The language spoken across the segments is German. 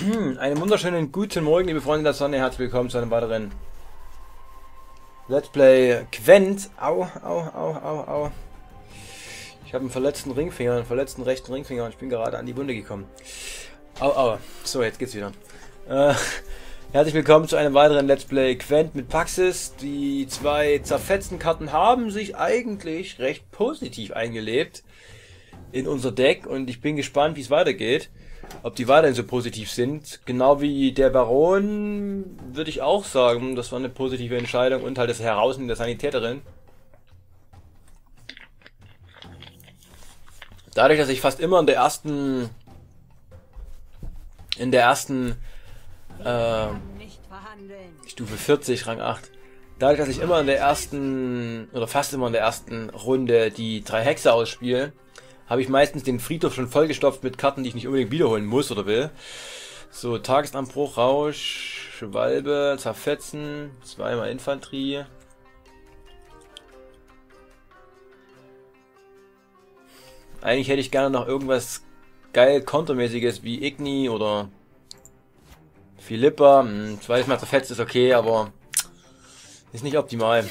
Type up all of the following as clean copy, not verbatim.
Einen wunderschönen guten Morgen, liebe Freunde der Sonne. Herzlich willkommen zu einem weiteren Let's Play Gwent. Au, au, au, au, au. Ich habe einen verletzten Ringfinger, einen verletzten rechten Ringfinger und ich bin gerade an die Wunde gekommen. Au, au. So, jetzt geht's wieder. Herzlich willkommen zu einem weiteren Let's Play Gwent mit Paxis. Die zwei zerfetzten Karten haben sich eigentlich recht positiv eingelebt in unser Deck und ich bin gespannt, wie es weitergeht. Ob die weiterhin so positiv sind. Genau wie der Baron würde ich auch sagen, das war eine positive Entscheidung und halt das Herausnehmen der Sanitäterin. Dadurch, dass ich fast immer in der ersten Stufe 40, Rang 8. Dadurch, dass ich immer in der ersten, oder fast immer in der ersten Runde die 3 Hexe ausspiele, habe ich meistens den Friedhof schon vollgestopft mit Karten, die ich nicht unbedingt wiederholen muss oder will. So, Tagesanbruch, Rausch, Schwalbe, Zerfetzen, zweimal Infanterie. Eigentlich hätte ich gerne noch irgendwas geil kontermäßiges wie Igni oder Philippa. Zweites Mal zerfetzt ist okay, aber ist nicht optimal.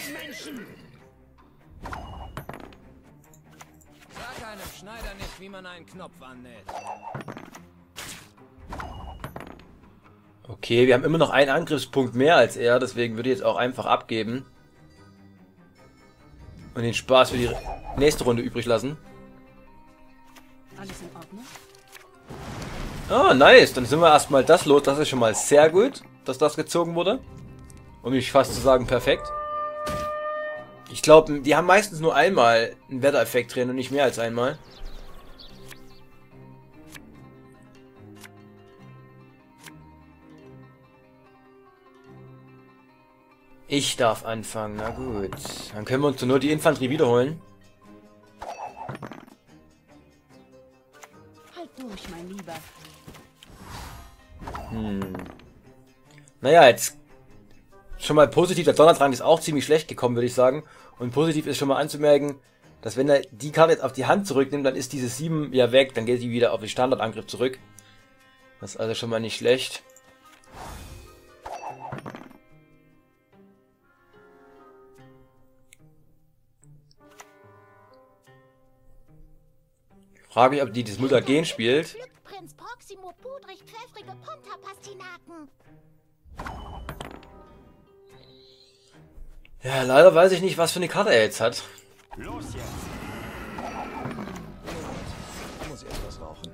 Schneider nicht, wie man einen Knopf annäht. Okay, wir haben immer noch einen Angriffspunkt mehr als er, deswegen würde ich jetzt auch einfach abgeben. Und den Spaß für die nächste Runde übrig lassen. Alles in Ordnung? Ah, nice. Dann sind wir erstmal das los. Das ist schon mal sehr gut, dass das gezogen wurde. Um mich fast zu sagen, perfekt. Ich glaube, die haben meistens nur einmal einen Wettereffekt drin und nicht mehr als einmal. Ich darf anfangen, na gut. Dann können wir uns nur die Infanterie wiederholen. Halt durch, mein Lieber. Naja, jetzt schon mal positiv. Der Donnerdrang ist auch ziemlich schlecht gekommen, würde ich sagen. Und positiv ist schon mal anzumerken, dass wenn er die Karte jetzt auf die Hand zurücknimmt, dann ist diese 7 ja weg. Dann geht sie wieder auf den Standardangriff zurück. Das ist also schon mal nicht schlecht. Frage mich, ob die das Mutagen spielt. Prinz Proximo pudrig pfeffrige Ponta-Pastinaken. Ja, leider weiß ich nicht, was für eine Karte er jetzt hat. Los jetzt! Da muss ich etwas rauchen.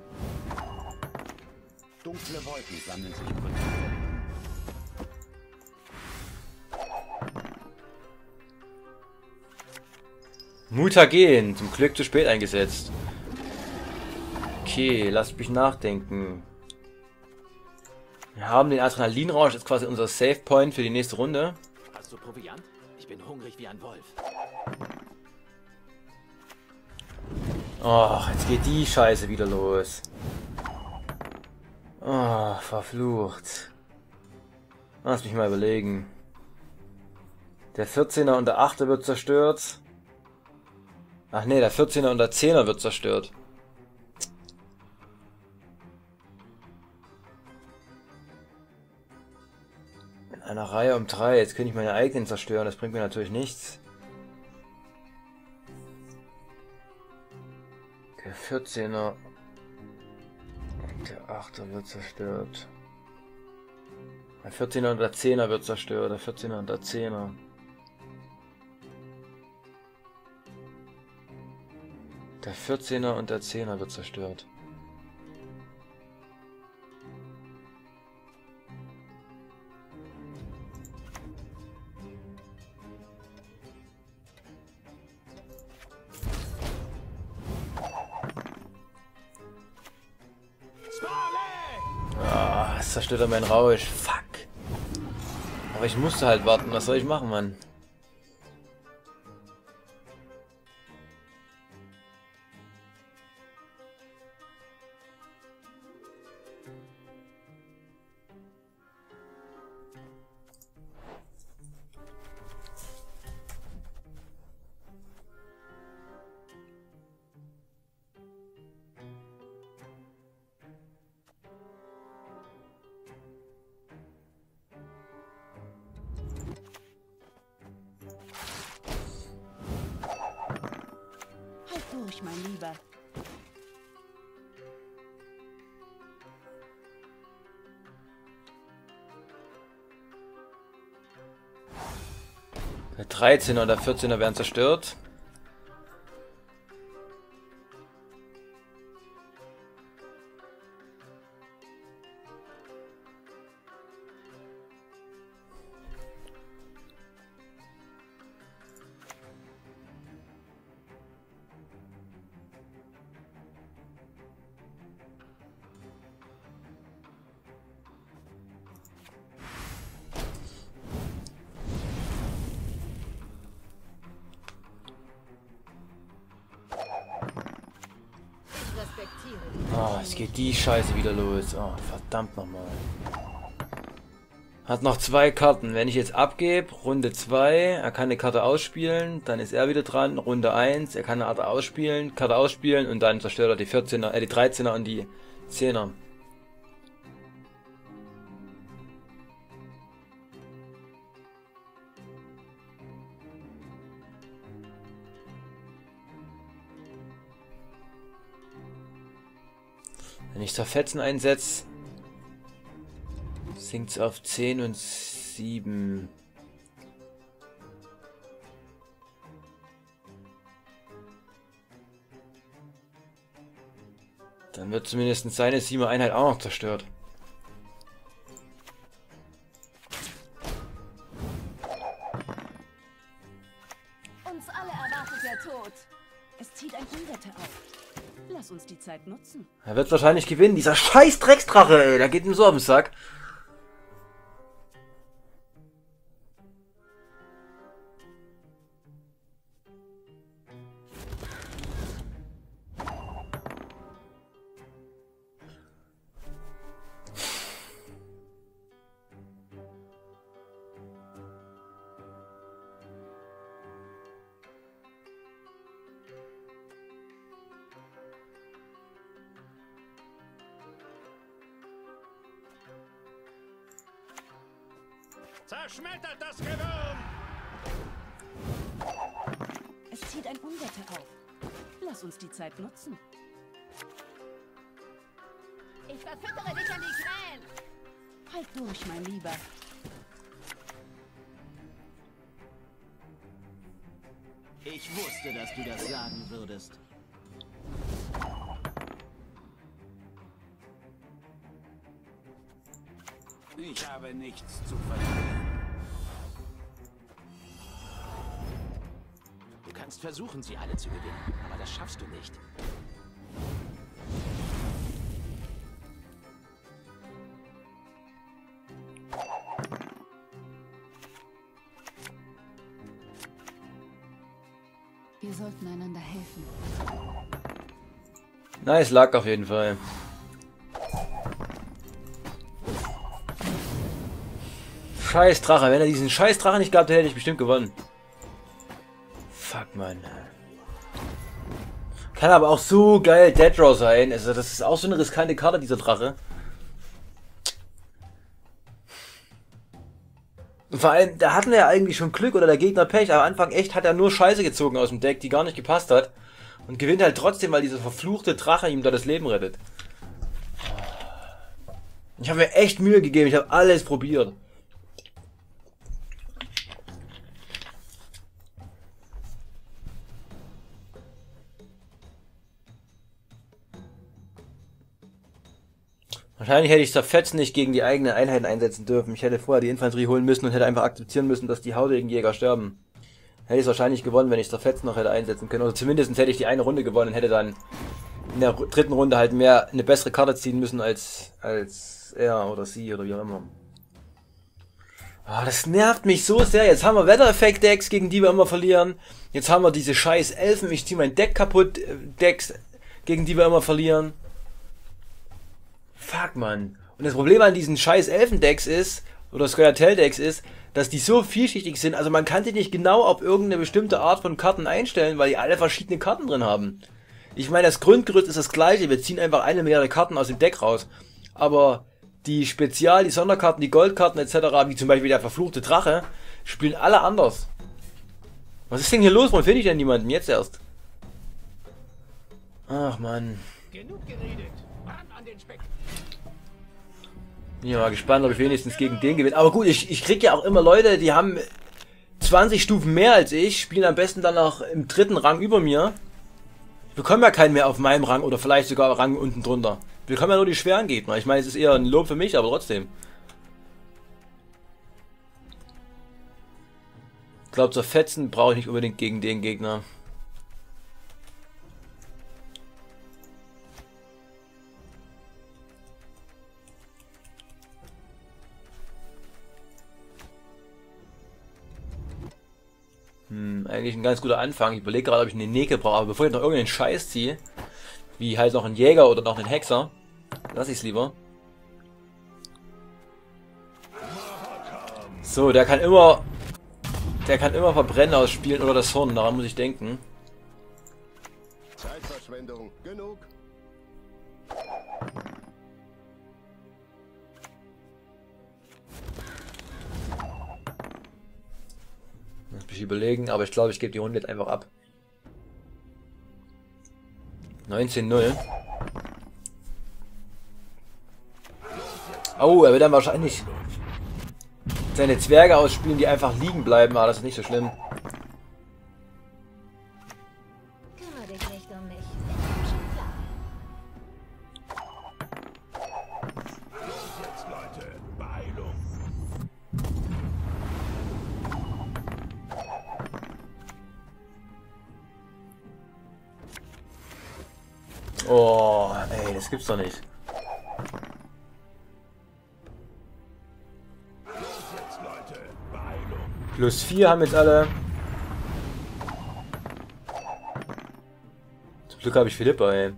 Dunkle Wolken sammeln sich im Rücken. Mutagen, zum Glück zu spät eingesetzt. Okay, lasst mich nachdenken. Wir haben den Adrenalinrausch, das ist quasi unser Save Point für die nächste Runde. Hast du Proviant? Ich bin hungrig wie ein Wolf. Oh, jetzt geht die Scheiße wieder los. Oh, verflucht. Lass mich mal überlegen. Der 14er und der 8er wird zerstört. Ach nee, der 14er und der 10er wird zerstört. In einer Reihe um 3. Jetzt könnte ich meine eigenen zerstören. Das bringt mir natürlich nichts. Der 14er und der 8er wird zerstört. Der 14er und der 10er wird zerstört. Der 14er und der 10er. Der 14er und der 10er wird zerstört. Ah, es zerstört er meinen Rausch. Fuck. Aber ich musste halt warten. Was soll ich machen, Mann? Der 13er und der 14er werden zerstört. Oh, es geht die Scheiße wieder los. Oh, verdammt nochmal. Hat noch 2 Karten. Wenn ich jetzt abgebe, Runde 2, er kann eine Karte ausspielen, dann ist er wieder dran. Runde 1, er kann eine Karte ausspielen und dann zerstört er die 14er, die 13er und die 10er. Wenn ich Zerfetzen einsetze, sinkt es auf 10 und 7. Dann wird zumindest seine 7er Einheit auch noch zerstört. Uns alle erwartet der Tod. Es zieht ein Unwetter auf. Lass uns die Zeit nutzen. Er wird wahrscheinlich gewinnen. Dieser scheiß Drecksdrache, ey. Der geht ihm so auf den Sack. Zerschmettert das Gewürm! Es zieht ein Unwetter auf. Lass uns die Zeit nutzen. Ich verfüttere dich an die Krähen. Halt durch, mein Lieber. Ich wusste, dass du das sagen würdest. Ich habe nichts zu verlieren. Du kannst versuchen, sie alle zu gewinnen, aber das schaffst du nicht. Wir sollten einander helfen. Nice Luck auf jeden Fall. Scheiß Drache. Wenn er diesen scheiß Drache nicht gehabt hätte, hätte ich bestimmt gewonnen. Fuck, Mann. Kann aber auch so geil Dead Draw sein. Also das ist auch so eine riskante Karte, dieser Drache. Und vor allem, da hatten wir ja eigentlich schon Glück oder der Gegner Pech. Am Anfang echt hat er nur Scheiße gezogen aus dem Deck, die gar nicht gepasst hat. Und gewinnt halt trotzdem, weil dieser verfluchte Drache ihm da das Leben rettet. Ich habe mir echt Mühe gegeben. Ich habe alles probiert. Wahrscheinlich hätte ich Zerfetzen nicht gegen die eigenen Einheiten einsetzen dürfen. Ich hätte vorher die Infanterie holen müssen und hätte einfach akzeptieren müssen, dass die hautigen Jäger sterben. Hätte ich es wahrscheinlich gewonnen, wenn ich Zerfetzen noch hätte einsetzen können. Oder zumindest hätte ich die eine Runde gewonnen und hätte dann in der dritten Runde halt eine bessere Karte ziehen müssen als er oder sie oder wie auch immer. Oh, das nervt mich so sehr. Jetzt haben wir Wettereffekt-Decks, gegen die wir immer verlieren. Jetzt haben wir diese scheiß Elfen, ich ziehe mein Deck kaputt, Decks, gegen die wir immer verlieren. Fuck, Mann. Und das Problem an diesen scheiß Elfendecks ist, oder Scoia'tael-Decks ist, dass die so vielschichtig sind, also man kann die nicht genau auf irgendeine bestimmte Art von Karten einstellen, weil die alle verschiedene Karten drin haben. Ich meine, das Grundgerüst ist das gleiche, wir ziehen einfach eine mehrere Karten aus dem Deck raus. Aber die die Sonderkarten, die Goldkarten etc., wie zum Beispiel der verfluchte Drache, spielen alle anders. Was ist denn hier los? Warum finde ich denn niemanden? Jetzt erst. Ach, Mann. Genug geredet. Ran an den Speck. Bin ja mal gespannt, ob ich wenigstens gegen den gewinne. Aber gut, ich krieg ja auch immer Leute, die haben 20 Stufen mehr als ich, spielen am besten dann noch im 3. Rang über mir. Ich bekomme ja keinen mehr auf meinem Rang oder vielleicht sogar Rang unten drunter. Wir bekommen ja nur die schweren Gegner. Ich meine, es ist eher ein Lob für mich, aber trotzdem. Ich glaube, zerfetzen brauche ich nicht unbedingt gegen den Gegner. Eigentlich ein ganz guter Anfang. Ich überlege gerade, ob ich eine Neke brauche, aber bevor ich noch irgendeinen Scheiß ziehe, wie halt noch einen Jäger oder noch einen Hexer, lasse ich es lieber. So, der kann immer Verbrennen ausspielen oder das Horn, daran muss ich denken. Zeitverschwendung genug. Muss mich überlegen, aber ich glaube, ich gebe die Runde jetzt einfach ab. 19:0. Oh, er wird dann wahrscheinlich seine Zwerge ausspielen, die einfach liegen bleiben, aber das ist nicht so schlimm. Kümmere dich nicht um mich. Ist schon klar. Los jetzt, Leute. Beeilung. Oh, ey, das gibt's doch nicht. +4 haben jetzt alle. Zum Glück habe ich Philippa, ey.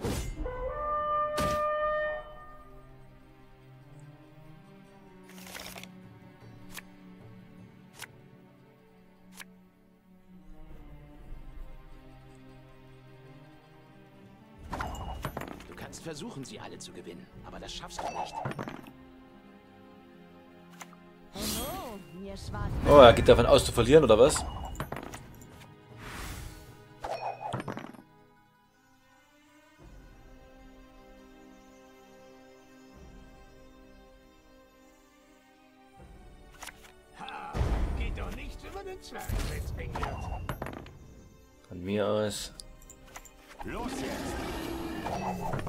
Du kannst versuchen, sie alle zu gewinnen, aber das schaffst du nicht. Oh, mir schwarz. Oh, er geht davon aus zu verlieren, oder was? Ha! Geht doch nichts über den Zwergwitz, England. Von mir aus. Los jetzt!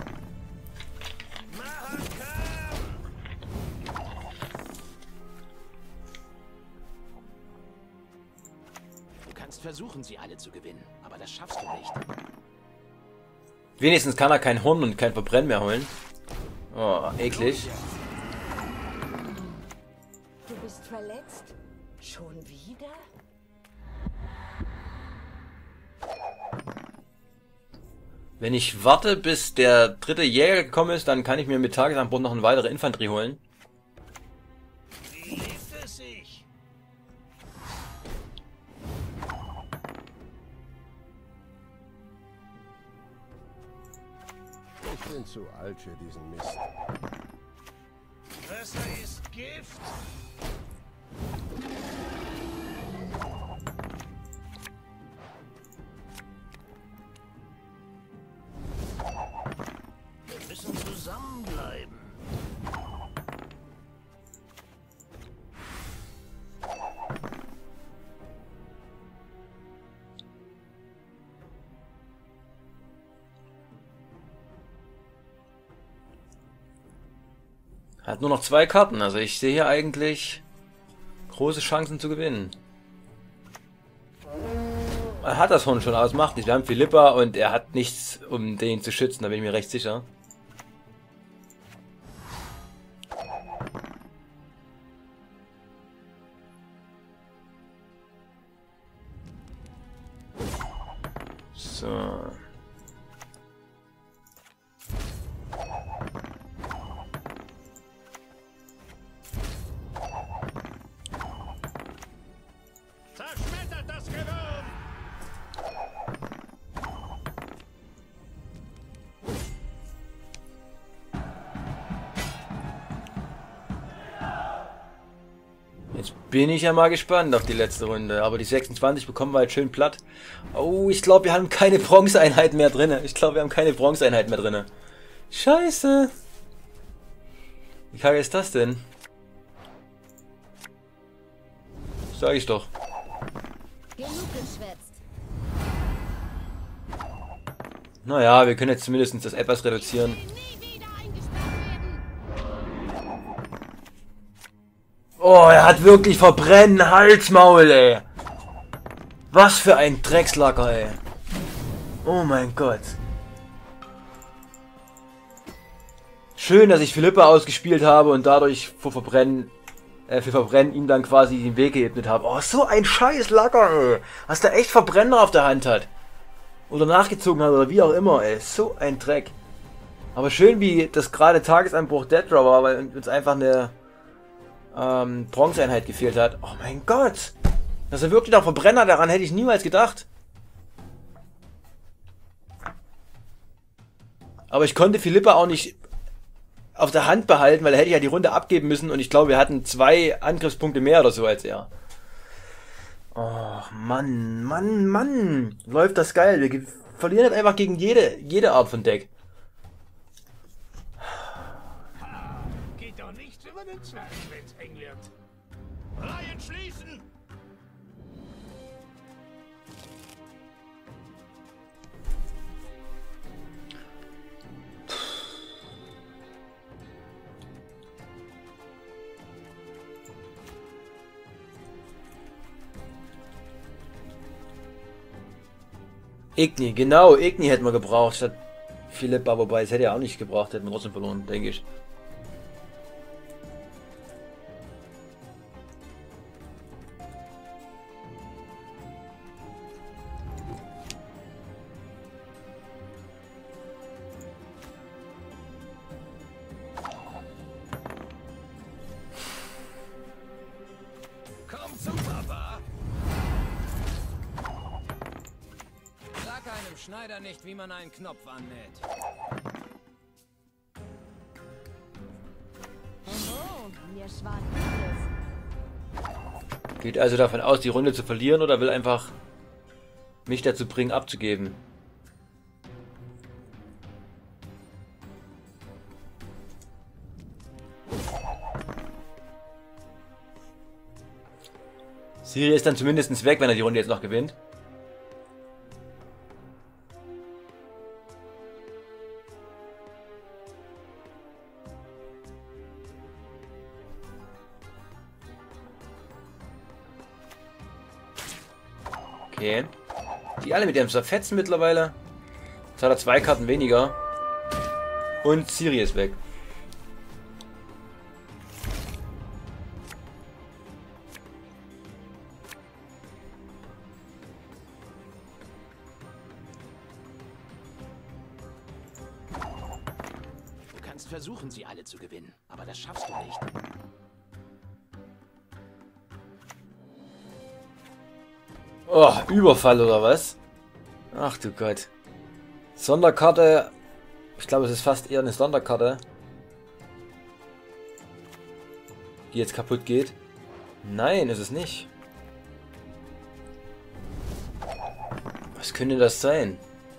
Du kannst versuchen, sie alle zu gewinnen, aber das schaffst du nicht. Wenigstens kann er kein Horn und kein Verbrennen mehr holen. Oh, eklig. Du bist verletzt? Schon wieder? Wenn ich warte, bis der 3. Jäger gekommen ist, dann kann ich mir mit Tagesanbruch noch eine weitere Infanterie holen. Wie lebt es sich? Ich bin zu alt für diesen Mist. Wasser ist Gift. Wir müssen zusammenbleiben. Hat nur noch 2 Karten, also ich sehe hier eigentlich große Chancen zu gewinnen. Er hat das Horn schon ausmacht. Wir haben Philippa und er hat nichts, um den zu schützen, da bin ich mir recht sicher. So. Zerschmettert das Gewürm! Jetzt bin ich ja mal gespannt auf die letzte Runde. Aber die 26 bekommen wir halt schön platt. Oh, ich glaube, wir haben keine Bronzeeinheit mehr drin. Ich glaube, wir haben keine Bronzeeinheit mehr drin. Scheiße. Wie kacke ist das denn? Sag ich doch. geschwätzt. Naja, wir können jetzt zumindest das etwas reduzieren. Oh, er hat wirklich verbrennen, Halsmaul, ey. Was für ein Dreckslacker, ey. Oh mein Gott. Schön, dass ich Philippa ausgespielt habe und dadurch für Verbrennen ihm dann quasi den Weg geebnet habe. Oh, so ein scheiß Lacker, ey. Was der echt Verbrenner auf der Hand hat. Oder nachgezogen hat oder wie auch immer, ey. So ein Dreck. Aber schön, wie das gerade Tagesanbruch Dead Draw war, weil uns einfach eine Bronzeeinheit gefehlt hat. Oh mein Gott. Dass er wirklich noch Verbrenner, daran hätte ich niemals gedacht. Aber ich konnte Philippa auch nicht auf der Hand behalten, weil er hätte ja die Runde abgeben müssen und ich glaube, wir hatten 2 Angriffspunkte mehr oder so als er. Oh, Mann, Mann, Mann. Läuft das geil. Wir verlieren jetzt einfach gegen jede Art von Deck. Geht doch nichts über den Zwerg, wenn's eng wird. Reihen schließen! Igni, genau, Igni hätten wir gebraucht statt Philippa, wobei es hätte ja auch nicht gebraucht, hätten wir trotzdem verloren, denke ich. Komm zu Papa! Sag einem Schneider nicht, wie man einen Knopf annäht. Oh, mir schwant alles. Geht also davon aus, die Runde zu verlieren oder will einfach mich dazu bringen, abzugeben? Siri ist dann zumindest weg, wenn er die Runde jetzt noch gewinnt. Okay. Die alle mit ihrem Zerfetzen mittlerweile. Jetzt hat er 2 Karten weniger. Und Siri ist weg. Du kannst versuchen, sie alle zu gewinnen, aber das schaffst du nicht. Oh, Überfall oder was? Ach du Gott. Sonderkarte. Ich glaube, es ist fast eher eine Sonderkarte. Die jetzt kaputt geht. Nein, ist es nicht. Was könnte das sein?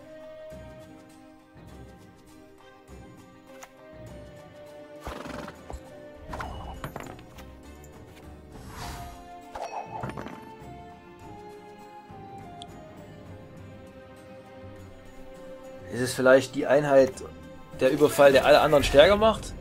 Ist es vielleicht die Einheit, der Überfall, der alle anderen stärker macht?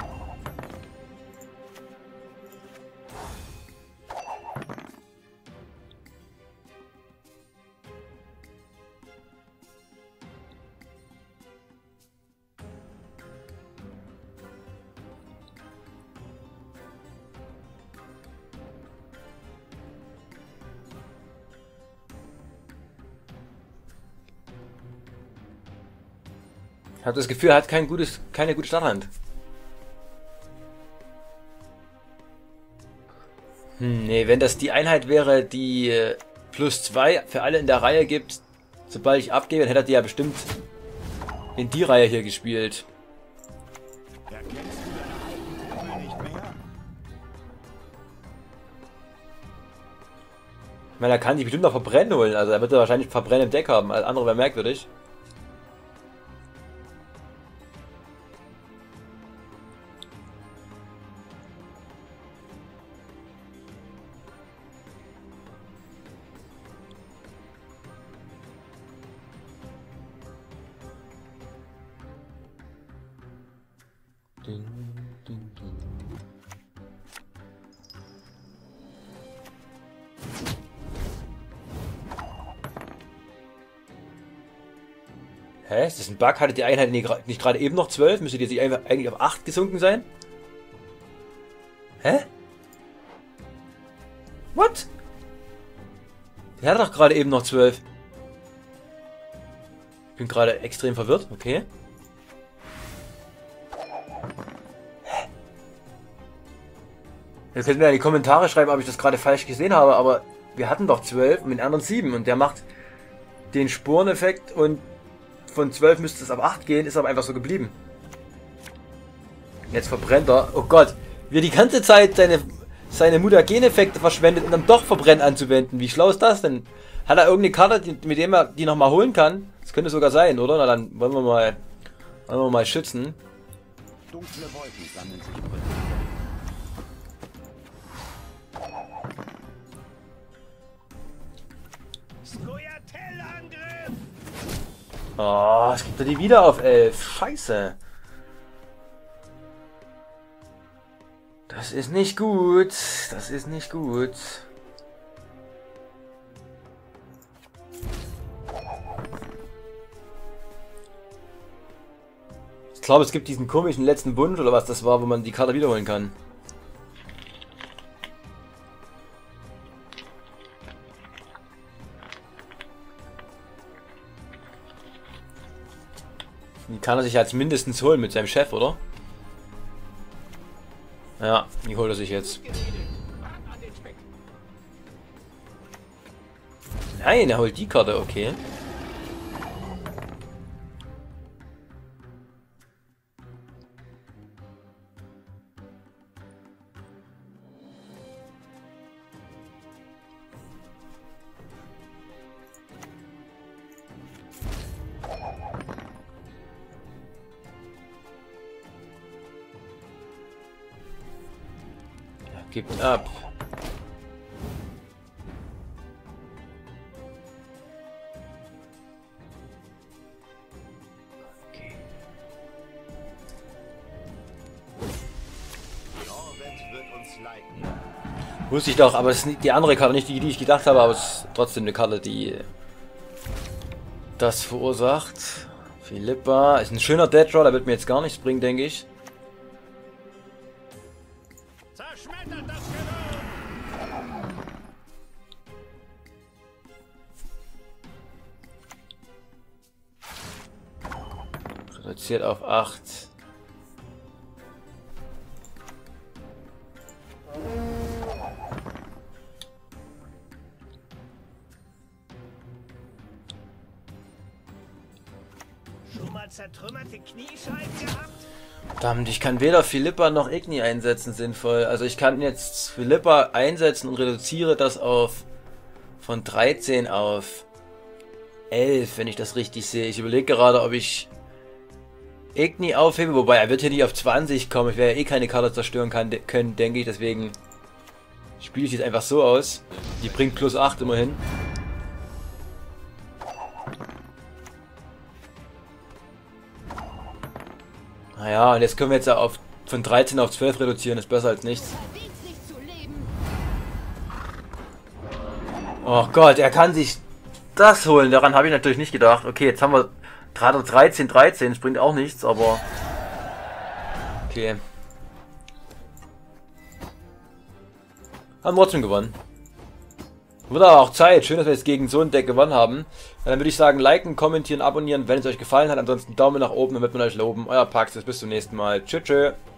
Ich habe das Gefühl, er hat keine gute Starthand. Nee, wenn das die Einheit wäre, die +2 für alle in der Reihe gibt, sobald ich abgebe, dann hätte er die ja bestimmt in die Reihe hier gespielt. Erkennst du deine alten Trümmel nicht mehr? Ich meine, er kann sich bestimmt noch Verbrennen holen, also er wird ja wahrscheinlich Verbrennen im Deck haben, alles andere wäre merkwürdig. Hä? Ist das ein Bug? Hatte die Einheit nicht gerade eben noch 12? Müsste die eigentlich auf 8 gesunken sein? Hä? What? Der hat doch gerade eben noch 12. Ich bin gerade extrem verwirrt. Okay. Hä? Jetzt könnt ihr mir in die Kommentare schreiben, ob ich das gerade falsch gesehen habe, aber wir hatten doch 12 und mit den anderen 7 und der macht den Spureneffekt und von 12 müsste es auf 8 gehen, ist aber einfach so geblieben. Jetzt verbrennt er. Oh Gott, wie er die ganze Zeit seine Mutageneffekte verschwendet, um dann doch Verbrennen anzuwenden. Wie schlau ist das denn? Hat er irgendeine Karte, mit der er die nochmal holen kann? Das könnte sogar sein, oder? Na dann wollen wir mal schützen. Dunkle Wolken sammeln sich über Skoyatel-Angriff! Oh, es gibt er die wieder auf 11. Scheiße. Das ist nicht gut. Das ist nicht gut. Ich glaube, es gibt diesen komischen letzten Wunsch oder was das war, wo man die Karte wiederholen kann. Die kann er sich jetzt mindestens holen mit seinem Chef, oder? Ja, die holt er sich jetzt. Nein, er holt die Karte, okay. Gibt ab. Okay. Wusste ich doch, aber es ist nicht die andere Karte, nicht die, die ich gedacht habe, aber es ist trotzdem eine Karte, die das verursacht. Philippa ist ein schöner Dead Draw, der wird mir jetzt gar nichts bringen, denke ich. Zerschmettert das Gewölbe! Reduziert auf 8. Schon mal zertrümmerte Kniescheiben gehabt? Verdammt, ich kann weder Philippa noch Igni einsetzen sinnvoll. Also ich kann jetzt Philippa einsetzen und reduziere das auf von 13 auf 11, wenn ich das richtig sehe. Ich überlege gerade, ob ich Igni aufhebe, wobei er wird hier nicht auf 20 kommen. Ich werde ja eh keine Karte zerstören können, denke ich. Deswegen spiele ich jetzt einfach so aus. Die bringt plus 8 immerhin. Naja, und jetzt können wir jetzt von 13 auf 12 reduzieren. Ist besser als nichts. Oh Gott, er kann sich das holen. Daran habe ich natürlich nicht gedacht. Okay, jetzt haben wir gerade 13. Das bringt auch nichts, aber... Okay. Haben trotzdem gewonnen. Wurde aber auch Zeit. Schön, dass wir jetzt gegen so ein Deck gewonnen haben. Dann würde ich sagen, liken, kommentieren, abonnieren, wenn es euch gefallen hat. Ansonsten Daumen nach oben, dann wird man euch loben. Euer Paxis, bis zum nächsten Mal. Tschüss, tschüss.